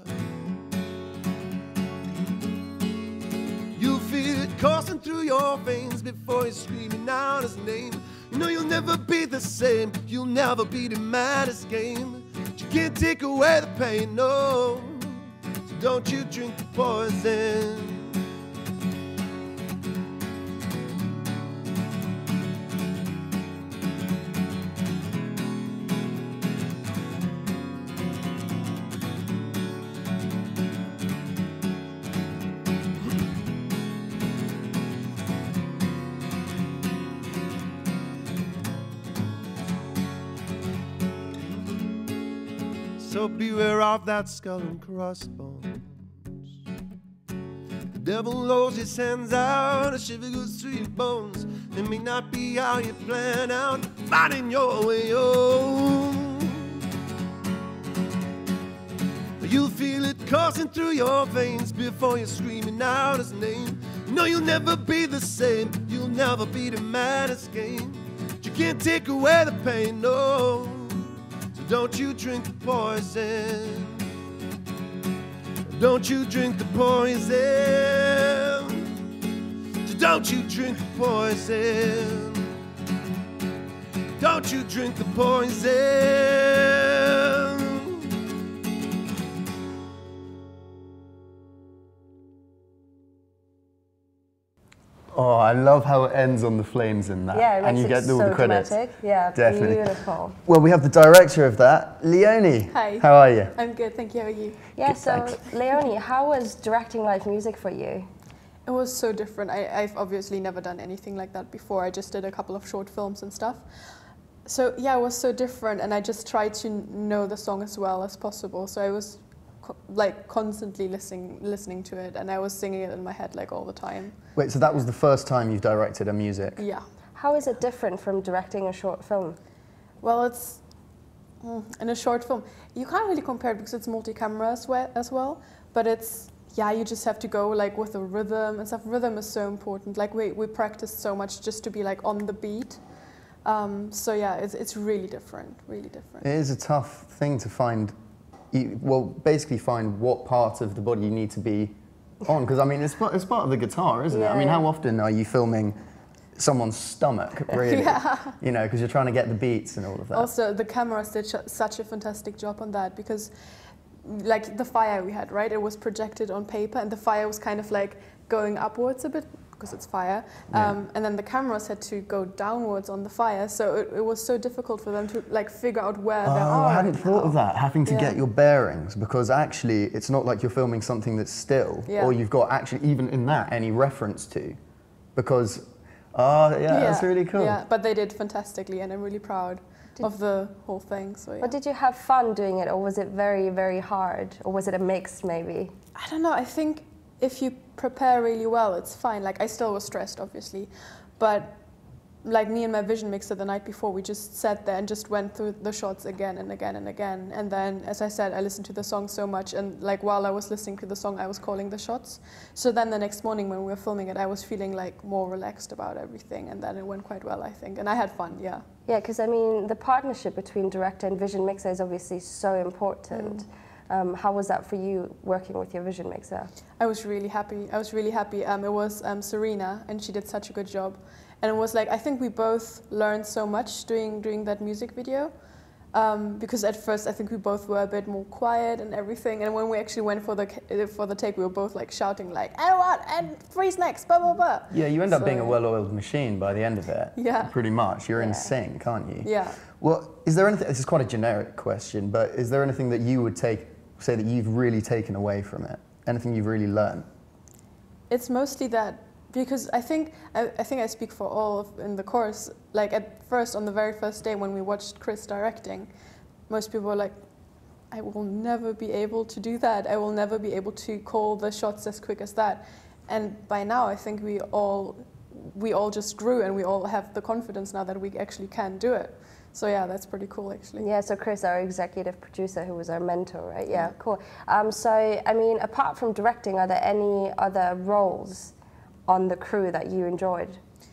You'll feel it coursing through your veins before you're screaming out his name. You know you'll never be the same. You'll never be the maddest game. But you can't take away the pain, no. So don't you drink the poison. So beware of that skull and crossbones. The devil holds his hands out, a shiver goes through your bones. It may not be how you plan out, finding your way home. You'll feel it coursing through your veins before you're screaming out his name. You know you'll never be the same, you'll never be the maddest game. But you can't take away the pain, no. Don't you drink the poison. Don't you drink the poison. Don't you drink the poison. Don't you drink the poison. Oh, I love how it ends on the flames in that. Yeah, it and makes you it get all so the credits. dramatic. Yeah, Definitely. beautiful. Well, we have the director of that, Leonie. Hi. How are you? I'm good, thank you. How are you? Yeah, Good, so thanks. Leonie, how was directing live music for you? It was so different. I, I've obviously never done anything like that before. I just did a couple of short films and stuff. So yeah, it was so different, and I just tried to know the song as well as possible. So I was co like constantly listening, listening to it, and I was singing it in my head like all the time. Wait, so that was the first time you've directed a music? Yeah. How is it different from directing a short film? Well, it's mm, in a short film. You can't really compare it because it's multi-camera as well, as well. But it's, yeah, you just have to go like with the rhythm and stuff. Rhythm is so important. Like we, we practiced so much just to be like on the beat. Um, so yeah, it's, it's really different, really different. It is a tough thing to find, you, well, basically find what part of the body you need to be on. Because I mean, it's part, it's part of the guitar, isn't Yeah, it? I mean, yeah. how often are you filming someone's stomach, really? Yeah. You know, because you're trying to get the beats and all of that. Also, the cameras did sh such a fantastic job on that because like the fire we had, right? It was projected on paper and the fire was kind of like going upwards a bit because it's fire. Yeah. Um, and then the cameras had to go downwards on the fire. So it, it was so difficult for them to like figure out where Oh, they are. I hadn't thought of that, having to Yeah. get your bearings, because actually it's not like you're filming something that's still, Yeah. or you've got actually even in that any reference to, because, oh yeah, that's really cool. Yeah, but they did fantastically and I'm really proud Did- of the whole thing. So yeah. But did you have fun doing it, or was it very, very hard? Or was it a mix, maybe? I don't know, I think if you prepare really well, it's fine. Like I still was stressed, obviously, but like me and my vision mixer the night before, we just sat there and just went through the shots again and again and again. And then, as I said, I listened to the song so much, and like while I was listening to the song, I was calling the shots. So then the next morning when we were filming it, I was feeling like more relaxed about everything, and then it went quite well, I think. And I had fun, yeah. Yeah, because I mean, the partnership between director and vision mixer is obviously so important. Mm. Um, how was that for you, working with your vision mixer? I was really happy. I was really happy. Um, it was um, Serena, and she did such a good job. And it was like, I think we both learned so much doing, doing that music video. Um, because at first, I think we both were a bit more quiet and everything. And when we actually went for the, for the take, we were both like shouting like, and what, and freeze next, blah, blah, blah. Yeah, you end up So, being a well-oiled machine by the end of it. Yeah. Pretty much. You're in Yeah. sync, aren't you? Yeah. Well, is there anything, this is quite a generic question, but is there anything that you would take, say that you've really taken away from it? Anything you've really learned? It's mostly that, because I think I, I think I speak for all of, in the course. Like at first, on the very first day when we watched Chris directing, most people were like, "I will never be able to do that. I will never be able to call the shots as quick as that." And by now, I think we all we all just grew, and we all have the confidence now that we actually can do it. So yeah, that's pretty cool, actually. Yeah, so Chris, our executive producer, who was our mentor, right? Yeah, cool. Um, so, I mean, apart from directing, are there any other roles on the crew that you enjoyed?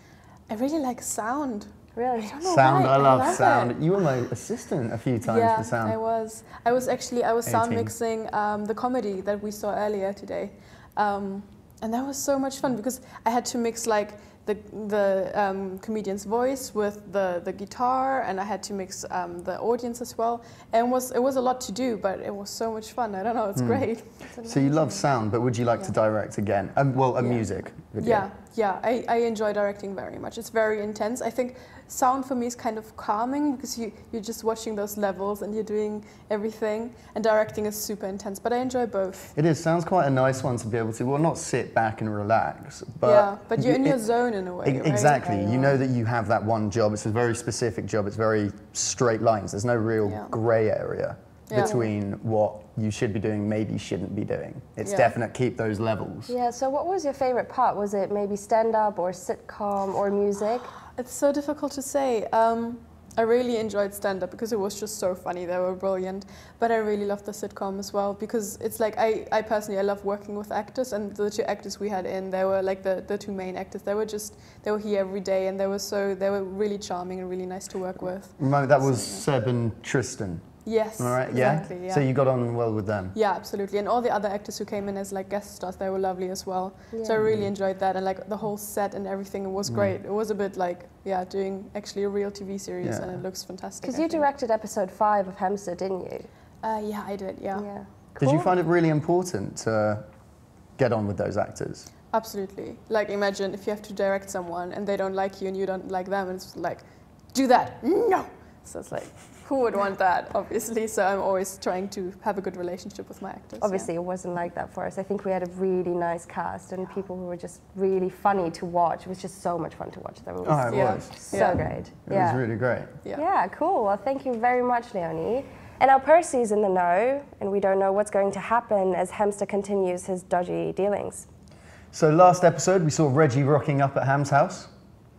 I really like sound. Really? I don't know Sound, why. I love, I love sound. it. You were my assistant a few times yeah, for sound. I was. I was actually, I was sound eighteen. mixing um, the comedy that we saw earlier today. Um, and that was so much fun because I had to mix like the, the um, comedian's voice with the, the guitar, and I had to mix um, the audience as well. And it was, it was a lot to do, but it was so much fun. I don't know, it's Hmm. great. So you love sound, but would you like Yeah. to direct again? Um, well, a Yeah. music video. Yeah, yeah, I, I enjoy directing very much. It's very intense. I think sound for me is kind of calming because you, you're just watching those levels and you're doing everything, and directing is super intense, but I enjoy both. It is. Sounds quite a nice one to be able to, well, not sit back and relax, but... yeah, but you're in it- your zone in a way, e- right? Exactly. You know that you have that one job. It's a very specific job. It's very straight lines. There's no real Yeah. grey area Yeah. between what you should be doing, maybe shouldn't be doing. It's Yeah. definite, keep those levels. Yeah, so what was your favorite part? Was it maybe stand-up or sitcom or music? It's so difficult to say. Um, I really enjoyed stand-up because it was just so funny. They were brilliant. But I really loved the sitcom as well because it's like, I, I personally, I love working with actors, and the two actors we had in, they were like the, the two main actors. They were just, they were here every day, and they were so, they were really charming and really nice to work with. Remember, that was Seb and Tristan. Yes, All right, exactly, yeah? yeah. So you got on well with them? Yeah, absolutely. And all the other actors who came in as like guest stars, they were lovely as well. So Yeah. I really enjoyed that, and like the whole set and everything was Mm. great. It was a bit like, yeah, doing actually a real T V series, Yeah. and it looks fantastic. Because I you think. directed episode five of Hamster, didn't you? Uh, yeah, I did, yeah. Yeah. Did you find it really important to get on with those actors? Absolutely. Like imagine if you have to direct someone and they don't like you and you don't like them, and it's like, do that, no! So it's like, who would want that, obviously? So I'm always trying to have a good relationship with my actors. Obviously, it wasn't like that for us. I think we had a really nice cast and people who were just really funny to watch. It was just so much fun to watch them. It was, Oh, it yeah, was. so Yeah. great. It yeah. was really great. Yeah. yeah, cool. Well, thank you very much, Leonie. And now Percy's in the know, and we don't know what's going to happen as Hamster continues his dodgy dealings. So last episode, we saw Reggie rocking up at Ham's house.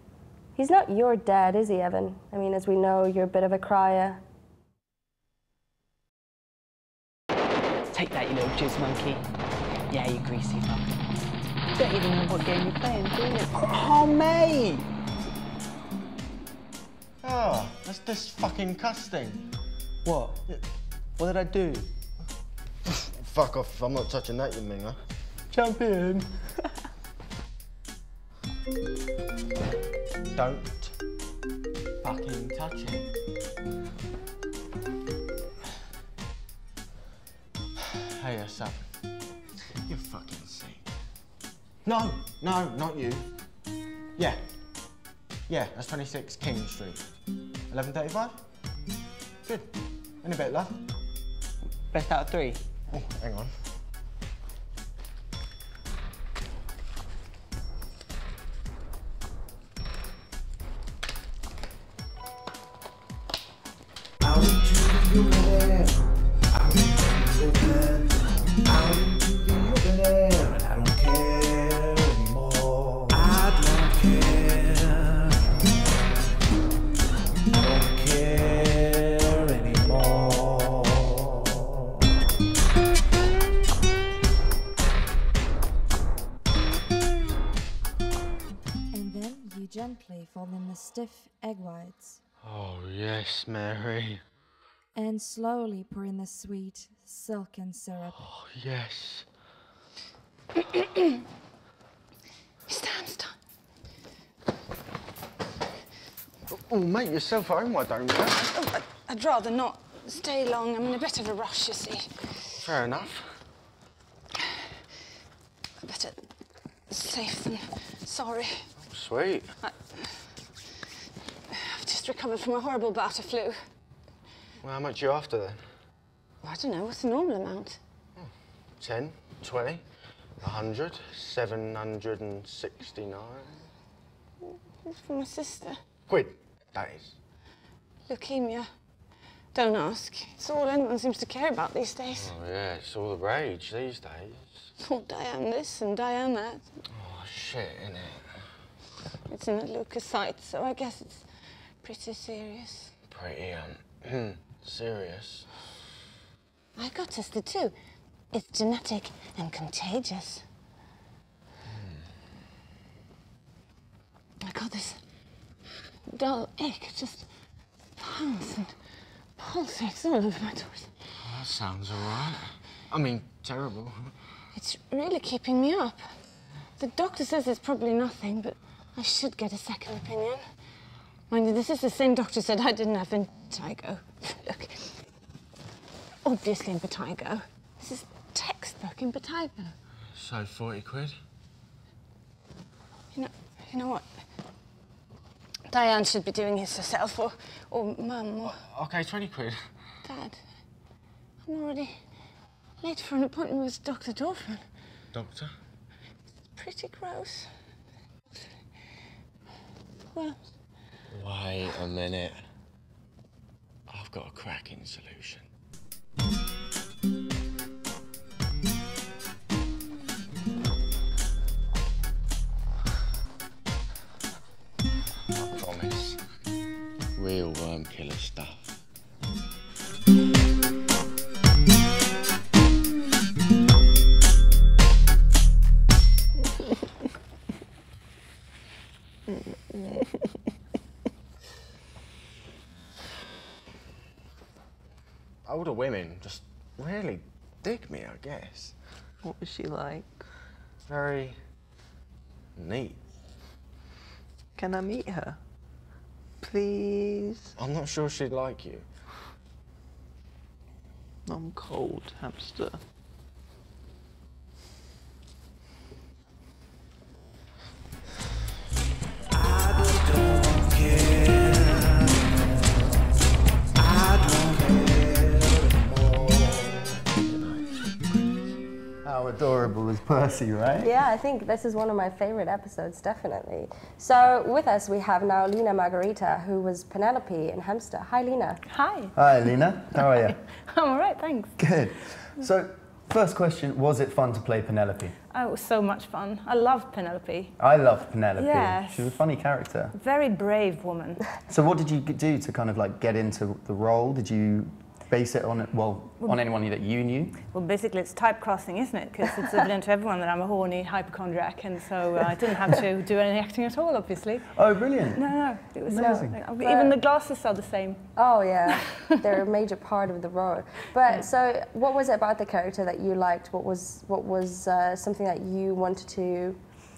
He's not your dad, is he, Evan? I mean, as we know, you're a bit of a crier. Take that, you little jizz monkey. Yeah, you greasy fuck. Don't even know what game you're playing, do you? Oh, mate! Oh, that's disgusting. What? What did I do? Fuck off, I'm not touching that, you minger. Jump in. Don't fucking touch it. Hey, what's up? You're fucking sick. No, no, not you. Yeah. Yeah, that's twenty-six King Street. eleven thirty-five? Good. In a bit, love. Best out of three. Oh, hang on. Out into the open air. Out into the open. Out into the open air. And I don't care anymore. I don't care. I don't care anymore. And then you gently fold in the stiff egg whites Oh, yes, Mary. and slowly pour in the sweet, silken syrup. Oh, yes. Stand, stand. Oh, make yourself at home, why don't you? Oh, I- I'd rather not stay long. I'm in a bit of a rush, you see. Fair enough. Better safe than sorry. Sweet. I, I've just recovered from a horrible bout of flu. Well, how much are you after then? Well, I don't know, what's the normal amount? ten, twenty, one hundred, seven hundred sixty-nine. It's for my sister. Quid, that is. Leukemia. Don't ask. It's all anyone seems to care about these days. Oh, yeah, it's all the rage these days. Oh, Diane this and Diane that. Oh, shit, innit? It's in a leukocyte, so I guess it's pretty serious. Pretty, um, serious. I got tested too. It's genetic and contagious. I got this dull ache. It just pounds and pulsates all over my torso. Oh, that sounds all right. I mean, terrible. It's really keeping me up. The doctor says it's probably nothing, but I should get a second opinion. Mind you, this is the same doctor who said I didn't have impetigo. Look, obviously impetigo. This is textbook impetigo. So, forty quid? You know, you know what? Diane should be doing this herself, or, or Mum, or... Okay, twenty quid. Dad, I'm already late for an appointment with Doctor Dorfman. Doctor? It's pretty gross. Well... Wait a minute. I've got a cracking solution. I promise. Real worm killer stuff. Older women just really dig me, I guess. What was she like? Very neat. Can I meet her? Please? I'm not sure she'd like you. I'm cold, hamster. How adorable is Percy, right? Yeah, I think this is one of my favorite episodes, definitely. So with us we have now Lina Margarita, who was Penelope in Hamster. Hi, Lina. Hi. Hi, Lina. How are you? I'm all right, thanks. Good. So, first question, was it fun to play Penelope? Oh, it was so much fun. I loved Penelope. I loved Penelope. Yes. She was a funny character. Very brave woman. So what did you do to kind of like get into the role? Did you base it on, well, on anyone that you knew? Well, basically it's typecasting, isn't it? Because it's evident to everyone that I'm a horny hypochondriac, and so uh, I didn't have to do any acting at all, obviously. Oh, brilliant. No, no, it was amazing. Uh, even the glasses are the same. Oh, yeah. They're a major part of the role. But yeah. So what was it about the character that you liked? What was, what was uh, something that you wanted to...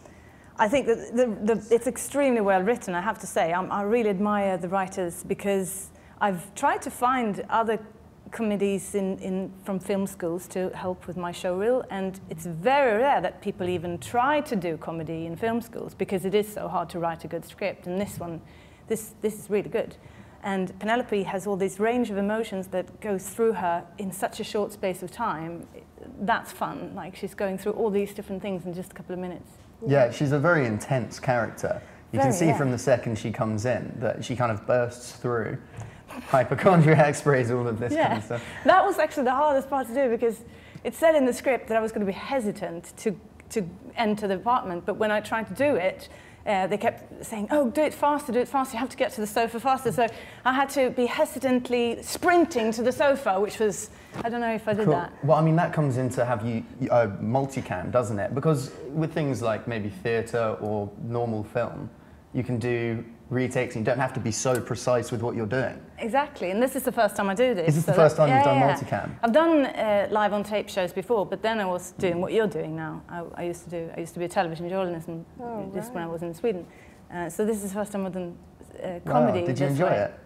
I think that the, the, it's extremely well written, I have to say. I'm, I really admire the writers, because I've tried to find other comedies in, in, from film schools to help with my show reel, and it's very rare that people even try to do comedy in film schools, because it is so hard to write a good script, and this one, this, this is really good. And Penelope has all this range of emotions that goes through her in such a short space of time. That's fun, like she's going through all these different things in just a couple of minutes. Yeah, she's a very intense character. You Very, can see yeah. from the second she comes in that she kind of bursts through hypochondriac sprays, all of this yeah. kind of stuff. That was actually the hardest part to do, because it said in the script that I was going to be hesitant to, to enter the apartment, but when I tried to do it, uh, they kept saying, oh, do it faster, do it faster, you have to get to the sofa faster. So I had to be hesitantly sprinting to the sofa, which was, I don't know if I did Cool. that. Well, I mean, that comes into have you uh, multicam, doesn't it? Because with things like maybe theatre or normal film, you can do retakes and you don't have to be so precise with what you're doing. Exactly, and this is the first time I do this. Is this so the first that, time yeah, you've done yeah. multicam? I've done uh, live on tape shows before, but then I was doing what you're doing now. I, I used to do. I used to be a television journalist, and oh, just right. when I was in Sweden. Uh, so this is the first time I've done uh, comedy. Wow. Did you this enjoy way. it?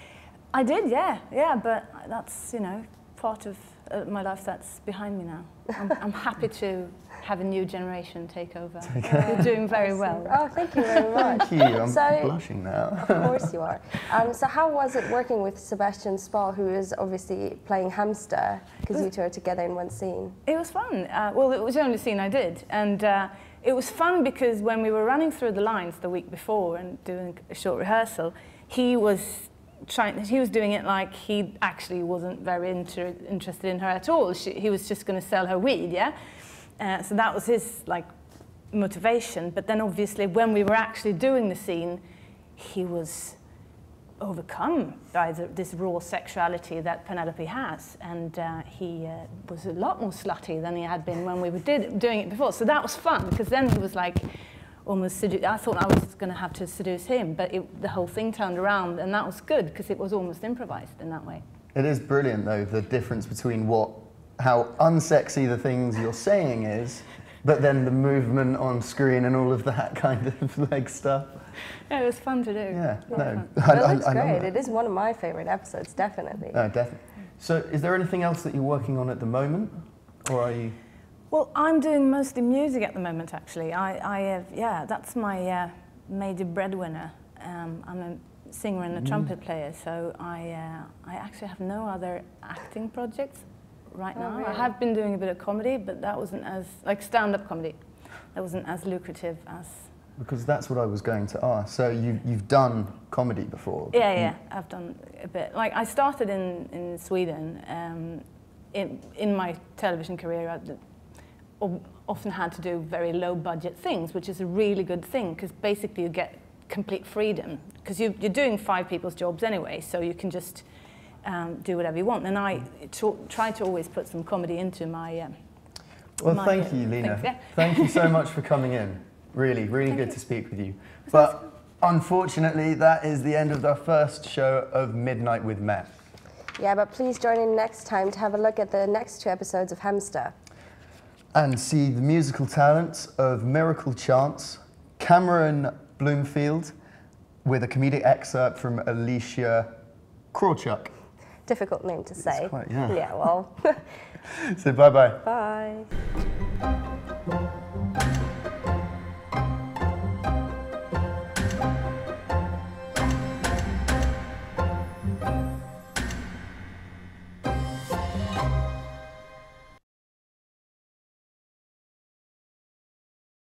I did, yeah, yeah. But that's you know part of uh, my life that's behind me now. I'm, I'm happy to have a new generation take over. Take You're doing very well. Oh, thank you very much. Thank you. I'm so, blushing now. Of course you are. Um, so how was it working with Sebastian Spall, who is obviously playing Hamster, because you two are together in one scene? It was fun. Uh, well, it was the only scene I did. And uh, it was fun because when we were running through the lines the week before and doing a short rehearsal, he was trying, he was doing it like he actually wasn't very inter interested in her at all. She, he was just going to sell her weed, yeah? Uh, so that was his like motivation. But then obviously when we were actually doing the scene, he was overcome by the, this raw sexuality that Penelope has, and uh, he uh, was a lot more slutty than he had been when we were did, doing it before. So that was fun, because then he was like, almost seduce. I thought I was going to have to seduce him, but it, the whole thing turned around, and that was good because it was almost improvised in that way. It is brilliant, though, the difference between what, how unsexy the things you're saying is, but then the movement on screen and all of that kind of like stuff. Yeah, it was fun to do. Yeah, yeah no, It I, looks I, I great. know It is one of my favorite episodes, definitely. No, definitely. So, is there anything else that you're working on at the moment, or are you? Well, I'm doing mostly music at the moment, actually. I, I have, yeah, that's my uh, major breadwinner. Um, I'm a singer and a Mm. trumpet player, so I, uh, I actually have no other acting projects right Oh, now. really? I have been doing a bit of comedy, but that wasn't as, like stand-up comedy, that wasn't as lucrative as... Because that's what I was going to ask. So you, you've done comedy before? Yeah, yeah, I've done a bit. Like, I started in, in Sweden. Um, in, in my television career, I d- o- often had to do very low-budget things, which is a really good thing, because basically you get complete freedom, because you, you're doing five people's jobs anyway, so you can just um, do whatever you want. And I t- try to always put some comedy into my um, Well, my, thank uh, you, Lena. things, yeah. Thank you so much for coming in. Really, really Thank good you. to speak with you. But unfortunately, that is the end of our first show of Midnight with Matt. Yeah, but please join in next time to have a look at the next two episodes of Hamster. And see the musical talents of Miracle Chance, Cameron Bloomfield, with a comedic excerpt from Alicia Krawchuk. Difficult name to say. quite, yeah. Yeah, well. So bye-bye. Bye.